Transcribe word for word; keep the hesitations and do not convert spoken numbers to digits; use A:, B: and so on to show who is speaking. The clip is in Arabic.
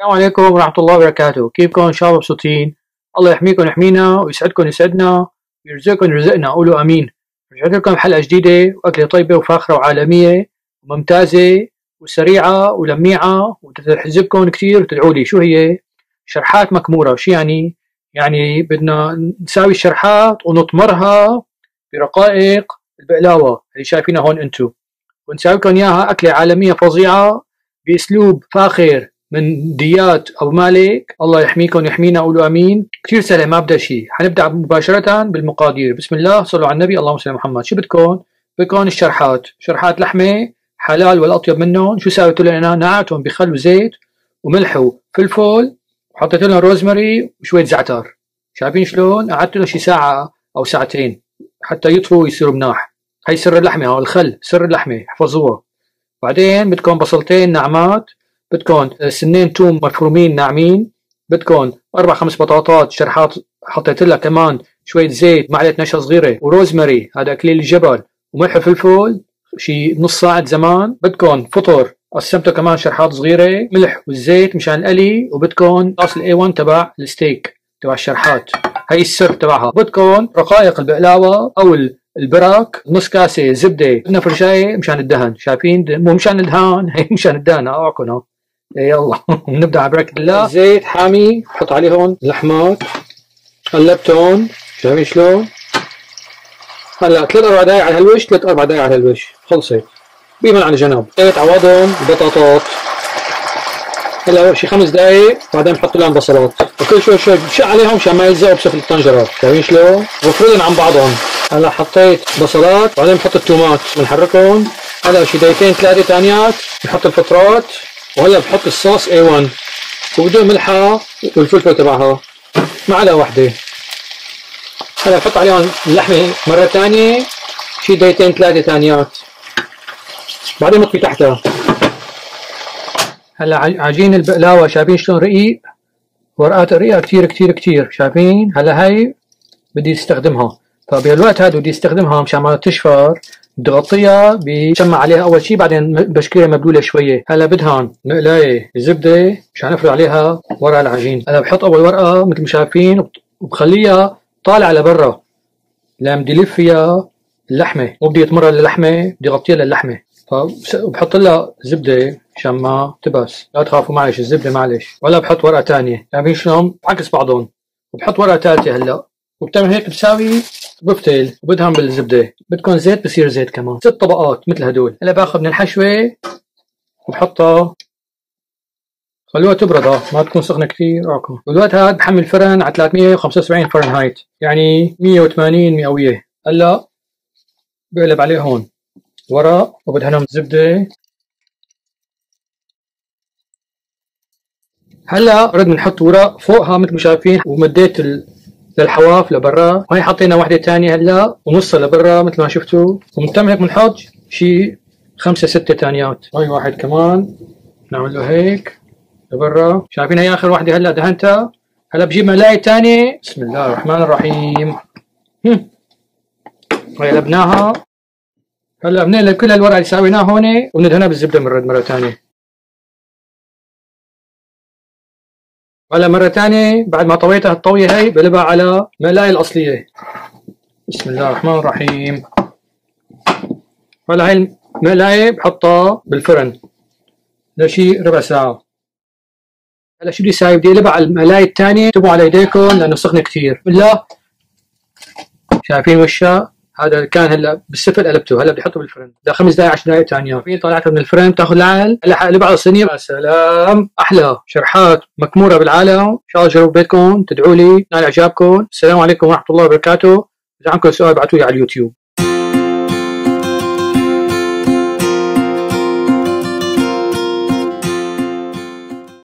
A: السلام عليكم ورحمة الله وبركاته. كيفكم إن شاء الله مبسوطين؟ الله يحميكم ويحمينا ويسعدكم ويسعدنا ويرزقكم ويرزقنا، قولوا آمين. رجعت لكم بحلقة جديدة وأكلة طيبة وفاخرة وعالمية وممتازة وسريعة ولميعة وتحزبكم كتير وتدعوا لي. شو هي؟ شرحات مكمورة. شو يعني؟ يعني بدنا نساوي الشرحات ونطمرها برقائق البقلاوة اللي شايفينها هون انتو، ونساوي لكم اياها أكلة عالمية فظيعة بأسلوب فاخر من ديات أو مالك. الله يحميكم ويحمينا، قولوا آمين. كتير سهلة، ما بدها شيء. حنبدأ مباشرة بالمقادير. بسم الله، صلوا على النبي، اللهم صل على محمد. شو بدكم؟ بدكم الشرحات، شرحات لحمة حلال والأطيب منهم. شو ساويتوا لنا؟ نقعتهم بخل وزيت وملح وفلفل، وحطيت لهم روزماري وشوية زعتر. شايفين شلون؟ قعدت لهم شي ساعة أو ساعتين حتى يطفوا ويصيروا مناح. هي سر اللحمة، هو الخل سر اللحمة، احفظوها. بعدين بدكم بصلتين ناعمات، بدكم سنين توم مفرومين ناعمين، بدكم أربع خمس بطاطات شرحات حطيت لها كمان شوية زيت، معلقة نشا صغيرة وروزماري، هذا أكليل الجبل، وملح وفلفل شي نص ساعة زمان. بدكم فطر قسمته كمان شرحات صغيرة، ملح والزيت مشان القلي، وبدكم صوص الاي واحد تبع الستيك تبع الشرحات، هي السر تبعها. بدكم رقائق البقلاوة أو البراك، نص كاسة زبدة، بدنا فرشاية مشان الدهن. شايفين؟ مو مشان الدهان، هي مشان الدهن. اوعكم. يلا نبدأ على بركة الله. زيت حامي حط عليهم اللحمات، قلبتهم. شايفين شلون؟ هلا ثلاث اربع دقايق على هالوش، ثلاث اربع دقايق على هالوش، خلصت. بيمن على جنب. زيت عوضهم البطاطات. هلا شي خمس دقايق بعدين بحط لهم بصلات، وكل شوي شوي بشق عليهم مشان ما يلزقوا بسفل الطنجرة. شايفين شلون؟ بفردن عن بعضهم. هلا حطيت بصلات، بعدين بحط التومات بنحركهم. هلا شي دقيقتين ثلاثة ثانيات بحط الفطرات، وهلا بحط الصوص إيه واحد وبدون ملحها والفلفل تبعها معلقة واحدة. هلا بحط عليهم اللحمة مرة ثانية شي دقيقتين ثلاثة ثانيات، بعدين بطفي تحتها. هلا عجين البقلاوة شايفين شلون رقيق؟ ورقات رقيقة كتير كتير كتير. شايفين؟ هلا هاي بدي استخدمها، فبالوقت هذا بدي استخدمها مشان ما تشفر. بدي اغطيها بشمع عليها اول شيء، بعدين بشكلها مبلوله شويه. هلا بدهن مقلايه زبده مشان افرد عليها ورق العجين. هلا بحط اول ورقه مثل ما شايفين وبخليها طالعه لبرا لان بدي الف فيها اللحمه، مو بدي يتمرر اللحمه، بدي اغطيها للحمه. فبحط لها زبده مشان ما تبس. لا تخافوا، معلش الزبده معلش. ولا بحط ورقه ثانيه. شايفين شلون؟ بعكس بعضهم. وبحط ورقه ثالثه هلا، وبتعمل هيك بتساوي بفتل وبدهن بالزبده. بدكم زيت بصير زيت كمان. ست طبقات مثل هدول. هلا باخذ من الحشوه وبحطها، خلوها تبرد ما تكون سخنه كثير. اوكي. بالوقت هذا بحمل الفرن على ثلاثمية وخمسة وسبعين فرنهايت، يعني مية وثمانين مئويه. هلا بقلب عليه هون ورق وبدهنهم زبده. هلا بدنا نحط ورق فوقها مثل ما شايفين، ومديت للحواف لبرا، وهي حطينا واحدة تانية هلا ونصها لبرا مثل ما شفتوا. ومن هيك بنحط شي خمسة ستة تانيات. هاي واحد كمان نعمل له هيك لبرا. شايفين؟ هي آخر واحدة هلا دهنتها. هلا بجيب ملاية تانية. بسم الله الرحمن الرحيم. هم. هاي قلبناها. هلا بنقلب كل الورق اللي ساويناه هون وبندهنها بالزبدة مرة مرة تانية. هلا مرة ثانية بعد ما طويتها الطوية هي بقلبها على ملاية الأصلية. بسم الله الرحمن الرحيم. هلا هاي الملاية بحطها بالفرن لشي ربع ساعة. هلا شو بدي ساوي؟ بدي اقلبها على الملاية الثانية. انتبهوا على ايديكم لأنه سخنة كثير. بالله شايفين وشها؟ هذا كان هلا بالسفل قلبته. هلا بدي احطه بالفرن ده خمس دقائق عشر دقائق ثانية. في طلعتها من الفرن بتاخذ العقل. هلا حقلبها على الصينية. يا سلام، احلى شرحات مكمورة بالعالم. ان شاء الله جربوا بيتكم، تدعوا لي نال اعجابكم. السلام عليكم ورحمة الله وبركاته. اذا عندكم سؤال ابعتوا لي على اليوتيوب.